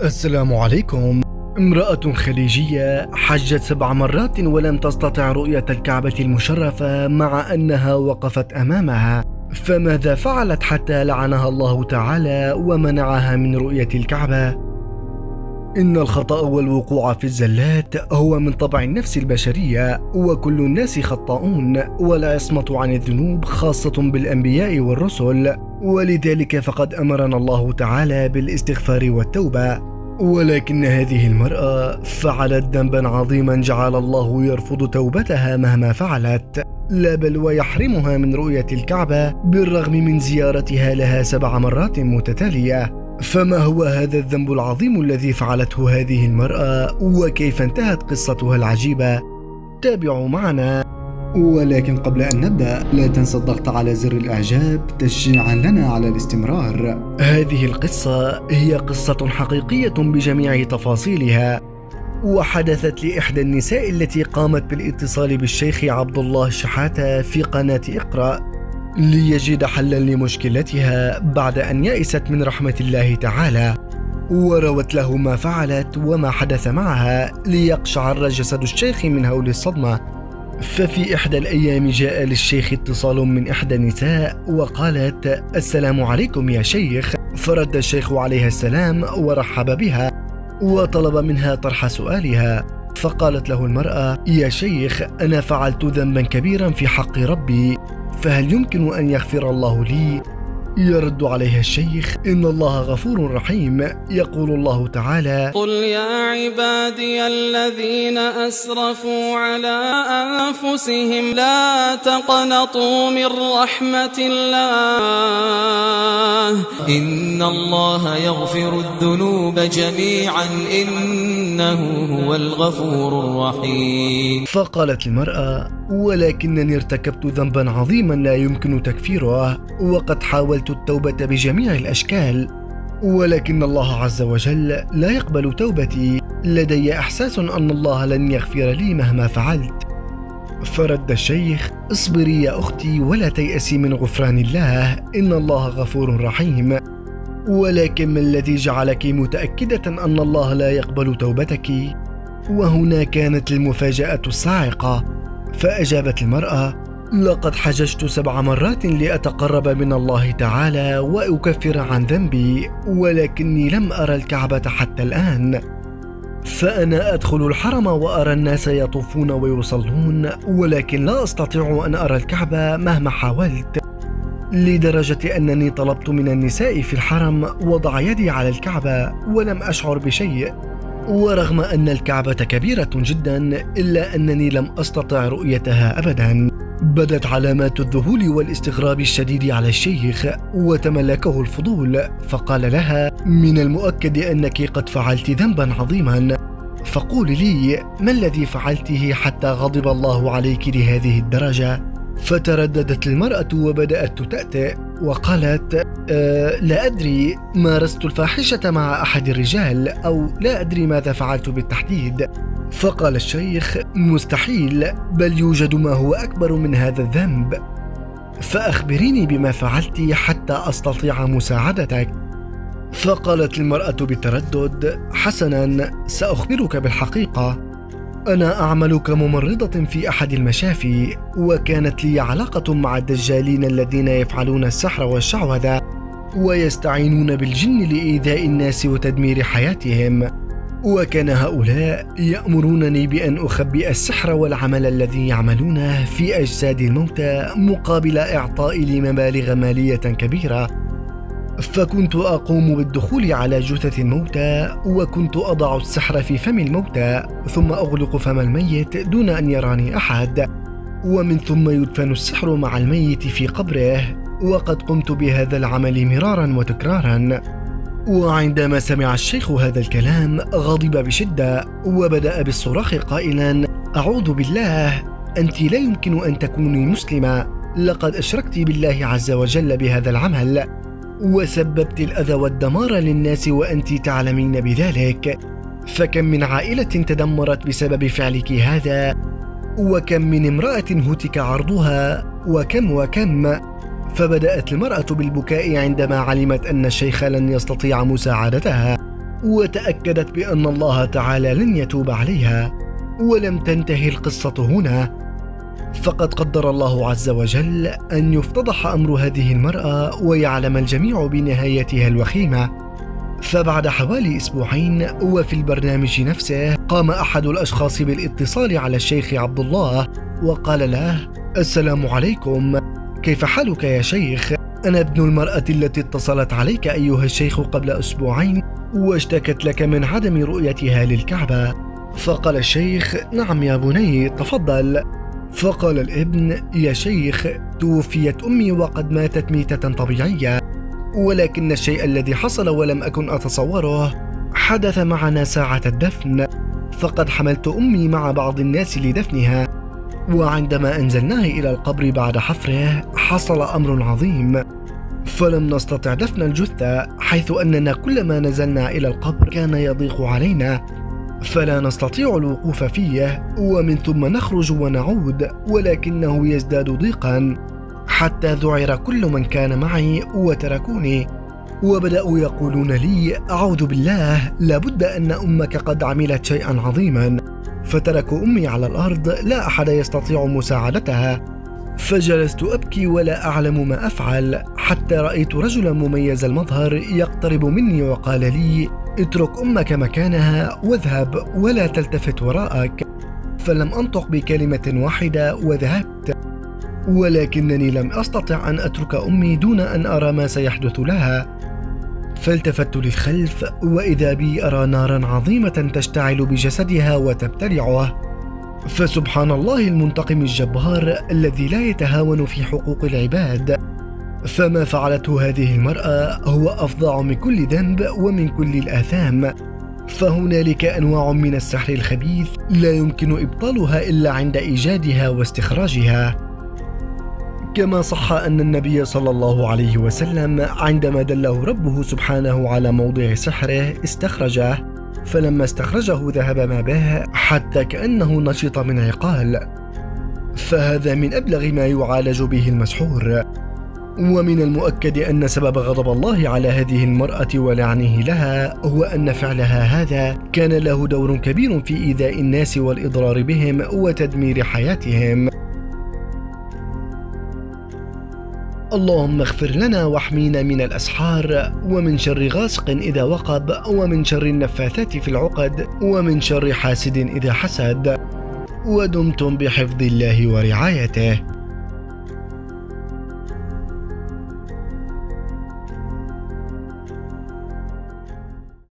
السلام عليكم. امرأة خليجية حجت 7 مرات ولم تستطع رؤية الكعبة المشرفة مع أنها وقفت أمامها، فماذا فعلت حتى لعنها الله تعالى ومنعها من رؤية الكعبة؟ إن الخطأ والوقوع في الزلات هو من طبع النفس البشرية، وكل الناس خطاؤون، ولا عصمة عن الذنوب خاصة بالأنبياء والرسل، ولذلك فقد أمرنا الله تعالى بالاستغفار والتوبة. ولكن هذه المرأة فعلت ذنبا عظيما جعل الله يرفض توبتها مهما فعلت، لا بل ويحرمها من رؤية الكعبة بالرغم من زيارتها لها 7 مرات متتالية. فما هو هذا الذنب العظيم الذي فعلته هذه المرأة، وكيف انتهت قصتها العجيبة؟ تابعوا معنا. ولكن قبل أن نبدأ لا تنسى الضغط على زر الإعجاب تشجيعا لنا على الاستمرار. هذه القصة هي قصة حقيقية بجميع تفاصيلها، وحدثت لإحدى النساء التي قامت بالاتصال بالشيخ عبد الله شحاتة في قناة اقرأ ليجد حلا لمشكلتها بعد أن يئست من رحمة الله تعالى، وروت له ما فعلت وما حدث معها ليقشعر جسد الشيخ من هول الصدمة. ففي إحدى الأيام جاء للشيخ اتصال من إحدى النساء وقالت: السلام عليكم يا شيخ. فرد الشيخ عليها السلام ورحب بها وطلب منها طرح سؤالها. فقالت له المرأة: يا شيخ، أنا فعلت ذنبا كبيرا في حق ربي، فهل يمكن أن يغفر الله لي؟ يرد عليها الشيخ: إن الله غفور رحيم. يقول الله تعالى: قل يا عبادي الذين أسرفوا على أنفسهم لا تقنطوا من رحمة الله إن الله يغفر الذنوب جميعا إنه هو الغفور الرحيم. فقالت المرأة: ولكنني ارتكبت ذنبا عظيما لا يمكن تكفيره، وقد حاولت التوبة بجميع الأشكال، ولكن الله عز وجل لا يقبل توبتي. لدي إحساس أن الله لن يغفر لي مهما فعلت. فرد الشيخ: اصبري يا أختي ولا تيأسي من غفران الله، إن الله غفور رحيم. ولكن ما الذي جعلك متأكدة أن الله لا يقبل توبتك؟ وهنا كانت المفاجأة الصاعقة. فأجابت المرأة: لقد حججت 7 مرات لأتقرب من الله تعالى وأكفر عن ذنبي، ولكني لم أرى الكعبة حتى الآن. فأنا أدخل الحرم وأرى الناس يطوفون ويصلون، ولكن لا أستطيع أن أرى الكعبة مهما حاولت، لدرجة أنني طلبت من النساء في الحرم وضع يدي على الكعبة ولم أشعر بشيء. ورغم أن الكعبة كبيرة جدا إلا أنني لم أستطع رؤيتها أبدا. بدت علامات الذهول والاستغراب الشديد على الشيخ وتملكه الفضول، فقال لها: من المؤكد أنك قد فعلت ذنبا عظيما، فقولي لي ما الذي فعلته حتى غضب الله عليك لهذه الدرجة؟ فترددت المرأة وبدأت تتأتئ وقالت: لا أدري، مارست الفاحشة مع أحد الرجال، أو لا أدري ماذا فعلت بالتحديد. فقال الشيخ: مستحيل، بل يوجد ما هو أكبر من هذا الذنب، فأخبريني بما فعلت حتى أستطيع مساعدتك. فقالت المرأة بتردد: حسنا، سأخبرك بالحقيقة. أنا أعمل كممرضة في أحد المشافي، وكانت لي علاقة مع الدجالين الذين يفعلون السحر والشعوذة ويستعينون بالجن لإيذاء الناس وتدمير حياتهم، وكان هؤلاء يأمرونني بأن أخبئ السحر والعمل الذي يعملونه في أجساد الموتى مقابل إعطائي مبالغ مالية كبيرة. فكنت أقوم بالدخول على جثث الموتى، وكنت أضع السحر في فم الموتى ثم أغلق فم الميت دون أن يراني أحد، ومن ثم يدفن السحر مع الميت في قبره، وقد قمت بهذا العمل مرارا وتكرارا. وعندما سمع الشيخ هذا الكلام غضب بشدة وبدأ بالصراخ قائلا: أعوذ بالله، أنت لا يمكن أن تكوني مسلمة، لقد أشركت بالله عز وجل بهذا العمل، وسببت الأذى والدمار للناس وأنت تعلمين بذلك. فكم من عائلة تدمرت بسبب فعلك هذا، وكم من امرأة هتك عرضها، وكم. فبدأت المرأة بالبكاء عندما علمت أن الشيخ لن يستطيع مساعدتها، وتأكدت بأن الله تعالى لن يتوب عليها. ولم تنتهي القصة هنا، فقد قدر الله عز وجل أن يفتضح أمر هذه المرأة ويعلم الجميع بنهايتها الوخيمة. فبعد حوالي أسبوعين وفي البرنامج نفسه قام أحد الأشخاص بالاتصال على الشيخ عبد الله وقال له: السلام عليكم، كيف حالك يا شيخ؟ أنا ابن المرأة التي اتصلت عليك أيها الشيخ قبل أسبوعين واشتكت لك من عدم رؤيتها للكعبة. فقال الشيخ: نعم يا بني، تفضل. فقال الابن: يا شيخ، توفيت أمي وقد ماتت ميتة طبيعية، ولكن الشيء الذي حصل ولم أكن أتصوره حدث معنا ساعة الدفن. فقد حملت أمي مع بعض الناس لدفنها، وعندما أنزلناه إلى القبر بعد حفره حصل أمر عظيم، فلم نستطع دفن الجثة، حيث أننا كلما نزلنا إلى القبر كان يضيق علينا فلا نستطيع الوقوف فيه، ومن ثم نخرج ونعود ولكنه يزداد ضيقا، حتى ذعر كل من كان معي وتركوني، وبدأوا يقولون لي: أعوذ بالله، لابد أن أمك قد عملت شيئا عظيما. فتركوا أمي على الأرض، لا أحد يستطيع مساعدتها. فجلست أبكي ولا أعلم ما أفعل، حتى رأيت رجلا مميز المظهر يقترب مني وقال لي: اترك أمك مكانها واذهب ولا تلتفت وراءك. فلم أنطق بكلمة واحدة وذهبت، ولكنني لم أستطع أن أترك أمي دون أن أرى ما سيحدث لها. فالتفت للخلف وإذا بي أرى نارا عظيمة تشتعل بجسدها وتبتلعه. فسبحان الله المنتقم الجبار الذي لا يتهاون في حقوق العباد. فما فعلته هذه المرأة هو أفظع من كل ذنب ومن كل الآثام. فهنالك أنواع من السحر الخبيث لا يمكن إبطالها إلا عند إيجادها واستخراجها. كما صح أن النبي صلى الله عليه وسلم عندما دله ربه سبحانه على موضع سحره استخرجه، فلما استخرجه ذهب ما به حتى كأنه نشط من عقال. فهذا من أبلغ ما يعالج به المسحور. ومن المؤكد أن سبب غضب الله على هذه المرأة ولعنه لها هو أن فعلها هذا كان له دور كبير في إيذاء الناس والإضرار بهم وتدمير حياتهم. اللهم اغفر لنا واحمينا من الأسحار، ومن شر غاسق إذا وقب، ومن شر النفاثات في العقد، ومن شر حاسد إذا حسد. ودمتم بحفظ الله ورعايته.